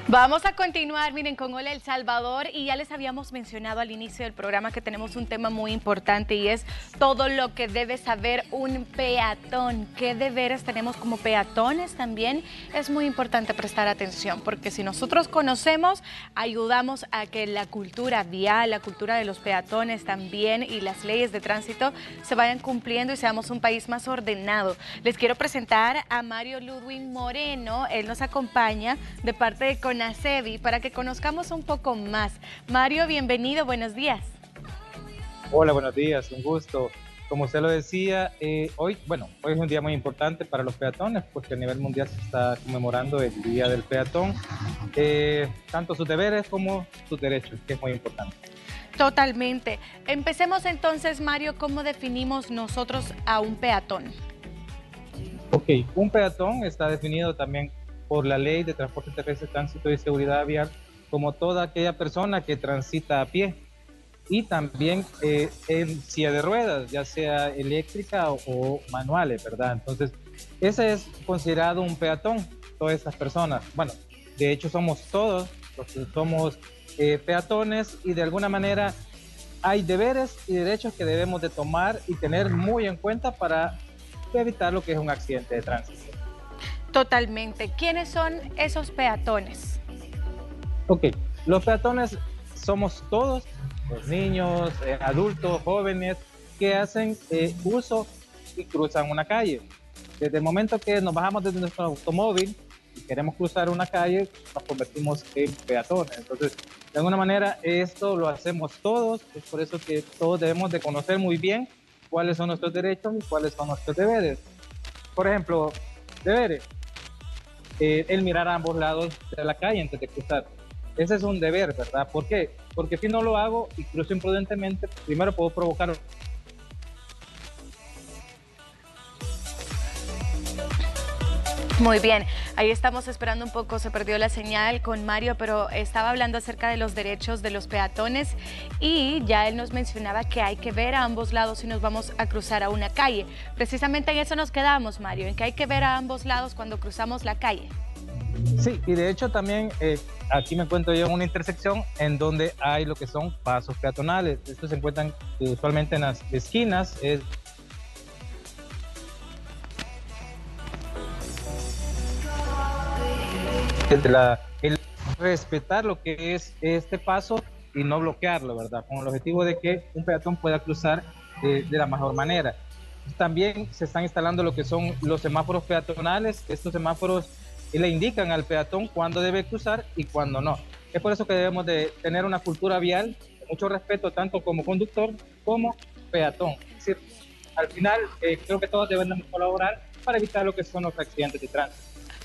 Vamos a continuar, miren, con Hola El Salvador, y ya les habíamos mencionado al inicio del programa que tenemos un tema muy importante y es todo lo que debe saber un peatón. ¿Qué deberes tenemos como peatones? También es muy importante prestar atención, porque si nosotros conocemos, ayudamos a que la cultura vial, la cultura de los peatones también y las leyes de tránsito se vayan cumpliendo y seamos un país más ordenado. Les quiero presentar a Mario Ludwig Moreno. Él nos acompaña de parte de CONACEBI para que conozcamos un poco más. Mario, bienvenido, buenos días. Hola, buenos días, un gusto. Como usted lo decía, hoy es un día muy importante para los peatones porque a nivel mundial se está conmemorando el Día del Peatón, tanto sus deberes como sus derechos, que es muy importante. Totalmente. Empecemos entonces, Mario, ¿cómo definimos nosotros a un peatón? Ok, un peatón está definido también por la Ley de Transporte Terrestre, Tránsito y Seguridad Vial como toda aquella persona que transita a pie y también en silla de ruedas, ya sea eléctrica o manuales, ¿verdad? Entonces, ese es considerado un peatón, todas estas personas. Bueno, de hecho somos todos los que somos peatones y de alguna manera hay deberes y derechos que debemos de tomar y tener muy en cuenta para evitar lo que es un accidente de tránsito. Totalmente. ¿Quiénes son esos peatones? Ok, los peatones somos todos, los niños, adultos, jóvenes, que hacen uso y cruzan una calle. Desde el momento que nos bajamos de nuestro automóvil y queremos cruzar una calle, nos convertimos en peatones. Entonces, de alguna manera, esto lo hacemos todos, es por eso que todos debemos de conocer muy bien cuáles son nuestros derechos y cuáles son nuestros deberes. Por ejemplo, deberes, el mirar a ambos lados de la calle antes de cruzar. Ese es un deber, ¿verdad? ¿Por qué? Porque si no lo hago y cruzo imprudentemente, primero puedo provocar. Muy bien, ahí estamos esperando un poco, se perdió la señal con Mario, pero estaba hablando acerca de los derechos de los peatones y ya él nos mencionaba que hay que ver a ambos lados si nos vamos a cruzar a una calle. Precisamente en eso nos quedamos, Mario, en que hay que ver a ambos lados cuando cruzamos la calle. Sí, y de hecho también aquí me encuentro yo en una intersección en donde hay lo que son pasos peatonales. Estos se encuentran usualmente en las esquinas. El respetar lo que es este paso y no bloquearlo, ¿verdad? Con el objetivo de que un peatón pueda cruzar de la mejor manera. También se están instalando lo que son los semáforos peatonales. Estos semáforos le indican al peatón cuándo debe cruzar y cuándo no. Es por eso que debemos de tener una cultura vial de mucho respeto, tanto como conductor como peatón. Es decir, al final creo que todos debemos colaborar para evitar lo que son los accidentes de tránsito.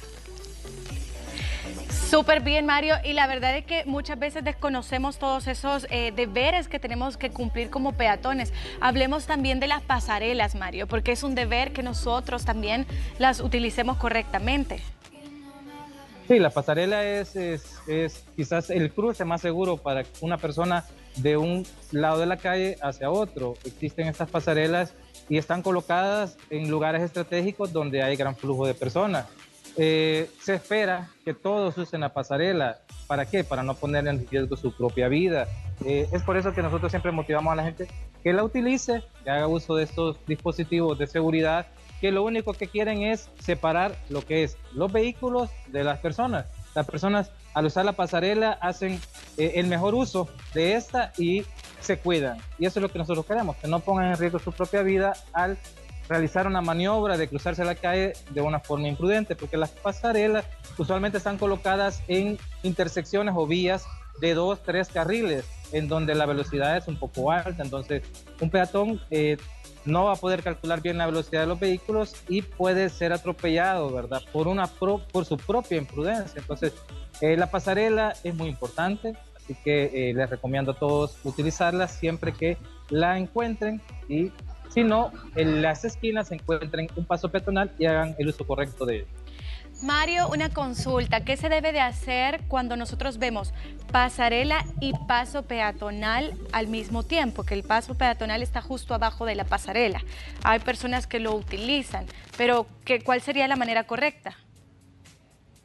Súper bien, Mario, y la verdad es que muchas veces desconocemos todos esos deberes que tenemos que cumplir como peatones. Hablemos también de las pasarelas, Mario, porque es un deber que nosotros también las utilicemos correctamente. Sí, la pasarela es quizás el cruce más seguro para una persona de un lado de la calle hacia otro. Existen estas pasarelas y están colocadas en lugares estratégicos donde hay gran flujo de personas. Se espera que todos usen la pasarela. ¿Para qué? Para no poner en riesgo su propia vida. Es por eso que nosotros siempre motivamos a la gente que la utilice, que haga uso de estos dispositivos de seguridad, que lo único que quieren es separar lo que es los vehículos de las personas. Las personas al usar la pasarela hacen el mejor uso de esta y se cuidan. Y eso es lo que nosotros queremos, que no pongan en riesgo su propia vida al realizar una maniobra de cruzarse la calle de una forma imprudente, porque las pasarelas usualmente están colocadas en intersecciones o vías de 2, 3 carriles, en donde la velocidad es un poco alta. Entonces, un peatón no va a poder calcular bien la velocidad de los vehículos y puede ser atropellado, ¿verdad? Por su propia imprudencia. Entonces, la pasarela es muy importante, así que les recomiendo a todos utilizarla siempre que la encuentren y si no, en las esquinas encuentren un paso peatonal y hagan el uso correcto de él. Mario, una consulta. ¿Qué se debe de hacer cuando nosotros vemos pasarela y paso peatonal al mismo tiempo? Que el paso peatonal está justo abajo de la pasarela. Hay personas que lo utilizan, pero ¿cuál sería la manera correcta?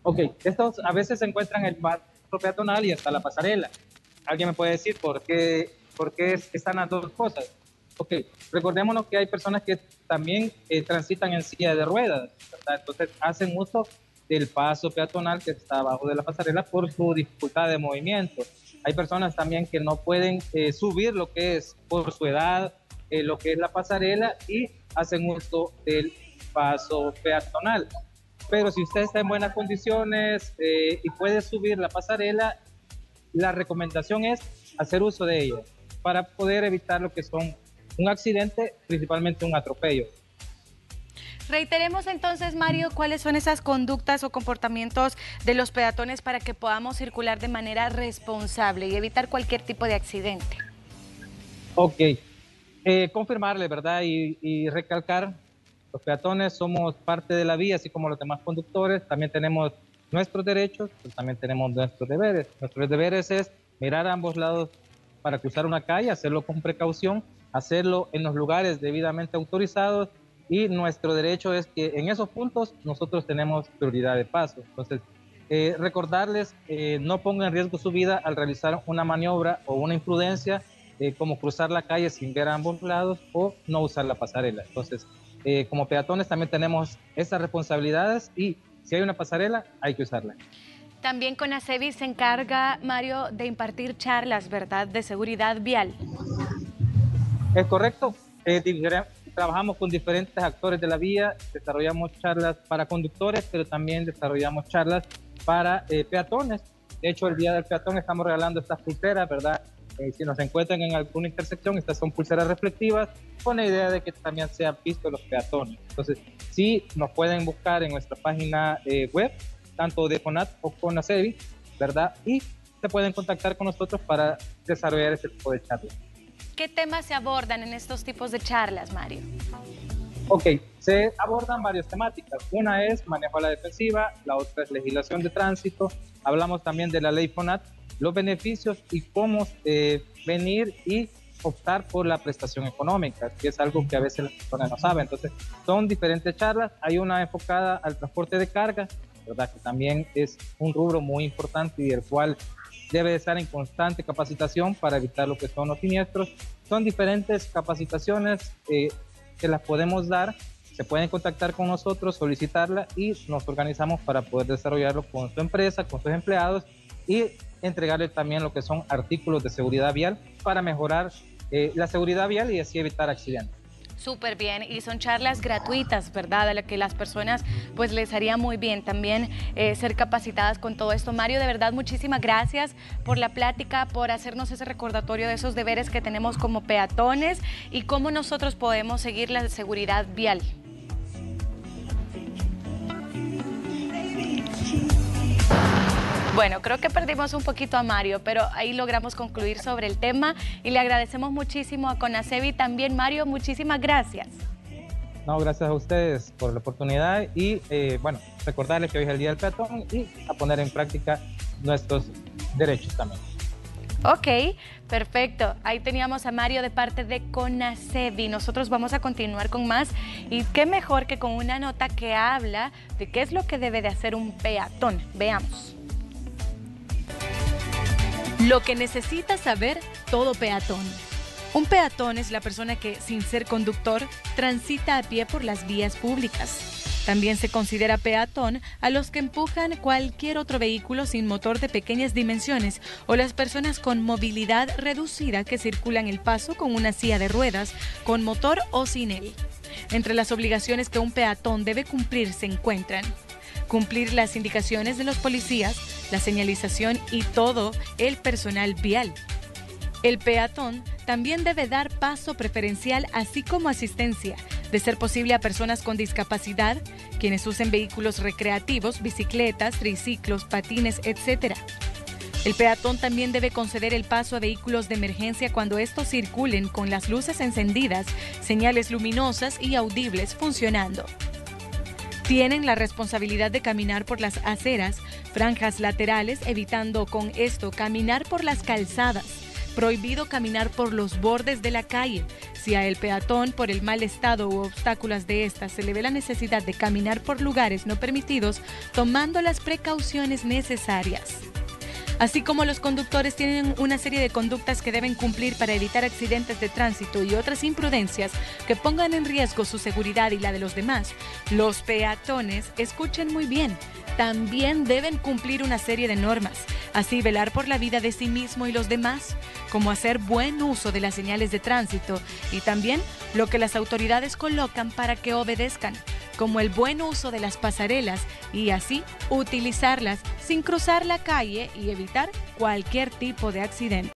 Ok, estos a veces se encuentran en el paso peatonal y está la pasarela. ¿Alguien me puede decir por qué están las dos cosas? Ok, recordémonos que hay personas que también transitan en silla de ruedas, ¿verdad? Entonces hacen uso del paso peatonal que está abajo de la pasarela por su dificultad de movimiento. Hay personas también que no pueden subir lo que es por su edad, lo que es la pasarela, y hacen uso del paso peatonal. Pero si usted está en buenas condiciones y puede subir la pasarela, la recomendación es hacer uso de ella para poder evitar lo que son un accidente, principalmente un atropello. Reiteremos entonces, Mario, cuáles son esas conductas o comportamientos de los peatones para que podamos circular de manera responsable y evitar cualquier tipo de accidente. Ok, confirmarle, ¿verdad? Y recalcar, los peatones somos parte de la vía, así como los demás conductores. También tenemos nuestros derechos, pero también tenemos nuestros deberes. Nuestros deberes es mirar a ambos lados para cruzar una calle, hacerlo con precaución, hacerlo en los lugares debidamente autorizados, y nuestro derecho es que en esos puntos nosotros tenemos prioridad de paso. Entonces, recordarles, no pongan en riesgo su vida al realizar una maniobra o una imprudencia, como cruzar la calle sin ver a ambos lados o no usar la pasarela. Entonces, como peatones también tenemos esas responsabilidades, y si hay una pasarela hay que usarla. También CONACEVI se encarga, Mario, de impartir charlas, ¿verdad?, de seguridad vial. Es correcto. Trabajamos con diferentes actores de la vía, desarrollamos charlas para conductores, pero también desarrollamos charlas para peatones. De hecho, el día del peatón estamos regalando estas pulseras, ¿verdad? Si nos encuentran en alguna intersección, estas son pulseras reflectivas con la idea de que también sean vistos los peatones. Entonces, sí, nos pueden buscar en nuestra página web, tanto de CONAT o CONACEVI, ¿verdad? Y se pueden contactar con nosotros para desarrollar ese tipo de charlas. ¿Qué temas se abordan en estos tipos de charlas, Mario? Ok, se abordan varias temáticas. Una es manejo a la defensiva, la otra es legislación de tránsito. Hablamos también de la ley FONAT, los beneficios y cómo venir y optar por la prestación económica, que es algo que a veces las personas no saben. Entonces, son diferentes charlas. Hay una enfocada al transporte de carga, ¿verdad?, que también es un rubro muy importante y el cual debe de estar en constante capacitación para evitar lo que son los siniestros. Son diferentes capacitaciones que las podemos dar. Se pueden contactar con nosotros, solicitarla, y nos organizamos para poder desarrollarlo con su empresa, con sus empleados, y entregarle también lo que son artículos de seguridad vial para mejorar la seguridad vial y así evitar accidentes. Súper bien, y son charlas gratuitas, ¿verdad? A la que las personas pues les haría muy bien también ser capacitadas con todo esto. Mario, de verdad, muchísimas gracias por la plática, por hacernos ese recordatorio de esos deberes que tenemos como peatones y cómo nosotros podemos seguir la seguridad vial. Bueno, creo que perdimos un poquito a Mario, pero ahí logramos concluir sobre el tema y le agradecemos muchísimo a CONACEVI también. Mario, muchísimas gracias. No, gracias a ustedes por la oportunidad y bueno, recordarles que hoy es el Día del Peatón y a poner en práctica nuestros derechos también. Ok, perfecto. Ahí teníamos a Mario de parte de CONACEVI. Nosotros vamos a continuar con más, y qué mejor que con una nota que habla de qué es lo que debe de hacer un peatón. Veamos. Lo que necesita saber todo peatón. Un peatón es la persona que, sin ser conductor, transita a pie por las vías públicas. También se considera peatón a los que empujan cualquier otro vehículo sin motor de pequeñas dimensiones o las personas con movilidad reducida que circulan el paso con una silla de ruedas, con motor o sin él. Entre las obligaciones que un peatón debe cumplir se encuentran: cumplir las indicaciones de los policías, la señalización y todo el personal vial. El peatón también debe dar paso preferencial, así como asistencia, de ser posible a personas con discapacidad, quienes usen vehículos recreativos, bicicletas, triciclos, patines, etc. El peatón también debe conceder el paso a vehículos de emergencia cuando estos circulen con las luces encendidas, señales luminosas y audibles funcionando. Tienen la responsabilidad de caminar por las aceras, franjas laterales, evitando con esto caminar por las calzadas. Prohibido caminar por los bordes de la calle, Si a el peatón, por el mal estado u obstáculos de estas, se le ve la necesidad de caminar por lugares no permitidos, tomando las precauciones necesarias. Así como los conductores tienen una serie de conductas que deben cumplir para evitar accidentes de tránsito y otras imprudencias que pongan en riesgo su seguridad y la de los demás, los peatones, escuchen muy bien, también deben cumplir una serie de normas, así velar por la vida de sí mismo y los demás, como hacer buen uso de las señales de tránsito y también lo que las autoridades colocan para que obedezcan, como el buen uso de las pasarelas y así utilizarlas sin cruzar la calle y evitar cualquier tipo de accidente.